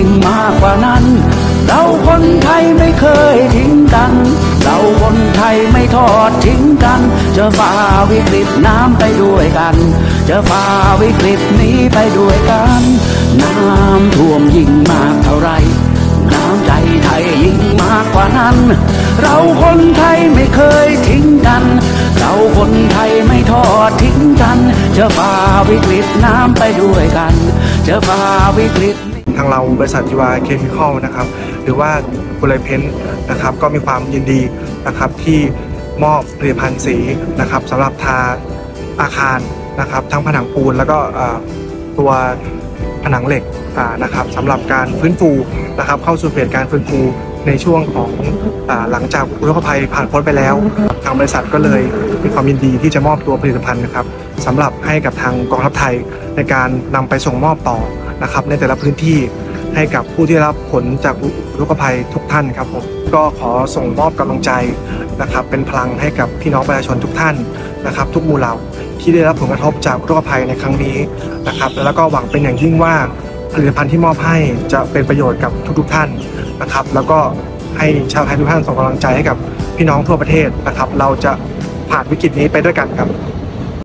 ยิ่งมากกว่านั้นเราคนไทยไม่เคยทิ้งกันเราคนไทยไม่ทอดทิ้งกันจะฝ่าวิกฤตน้ำไปด้วยกันจะฝ่าวิกฤตนี้ไปด้วยกันน้ำท่วมยิ่งมากเท่าไรน้ำใจไทยยิ่งมากกว่านั้นเราคนไทยไม่เคยทิ้งกันเราคนไทยไม่ทอดทิ้งกันจะฝ่าวิกฤตน้ำไปด้วยกันจะฝ่าวิกฤตทางเราบริษัทจีวาเคมีคอลนะครับหรือว่าบุไรเพนท์นะครับก็มีความยินดีนะครับที่มอบผลิตภัณฑ์สีนะครับสำหรับทาอาคารนะครับทั้งผนังปูนแล้วก็ตัวผนังเหล็กนะครับสำหรับการฟื้นฟูนะครับเข้าสู่เฟสการฟื้นฟูในช่วงของหลังจากอุทกภัยผ่านพ้นไปแล้วทางบริษัทก็เลยมีความยินดีที่จะมอบตัวผลิตภัณฑ์นะครับสำหรับให้กับทางกองทัพไทยในการนำไปส่งมอบต่อนะครับในแต่ละพื้นที่ให้กับผู้ที่รับผลจากอุทกภัยทุกท่านครับผมก็ขอส่งมอบกำลังใจนะครับเป็นพลังให้กับพี่น้องประชาชนทุกท่านนะครับทุกหมู่เหล่าที่ได้รับผลกระทบจากอุทกภัยในครั้งนี้นะครับแล้วก็หวังเป็นอย่างยิ่งว่าผลิตภัณฑ์ที่มอบให้จะเป็นประโยชน์กับทุกท่านนะครับแล้วก็ให้ชาวไทยทุกท่านส่งกำลังใจให้กับพี่น้องทั่วประเทศนะครับเราจะผ่านวิกฤตนี้ไปด้วยกันครับ